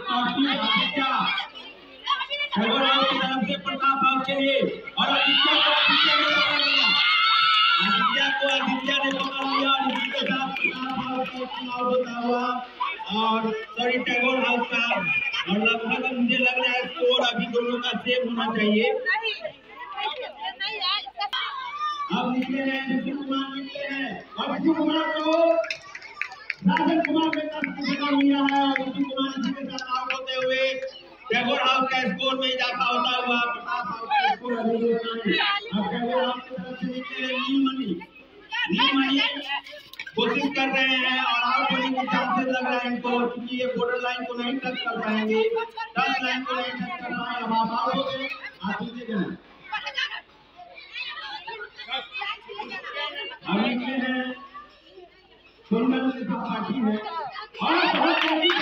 Tagore house की तरफ से प्रताप हाउस के लिए और आदित्य ने पकड़ लिया। आदित्य ने पकड़ लिया और इसी के साथ प्रताप हाउस का आउट होता हुआ और सॉरी टैगोर हाउस का। और लगभग मुझे लग रहा है स्कोर अभी दोनों का सेम होना चाहिए। अब निकले हैं ऋषि कुमार, निकले हैं और ऋषि कुमार को राजन कुमार ने पकड़ लिया है और ऋषि कुमार इसी के साथ आउट होते हुए टैगोर हाउस का स्कोर में इजाफा होता हुआ प्रताप हाउस का स्कोर अभी अब टैगोर हाउस की तरफ से निकले नीलमणि कोशिश कर रहे हैं और आउट होने के चांसेस लग रहा है इनको, क्योंकि ये बॉर्डर लाइन को नहीं टच कर पाएंगे, टच लाइन को नहीं टच कर पाए। अब आप आउट हो गए, आप नीचे जाए। अब निकले हैं सुंदर से पार्टी है और बहुत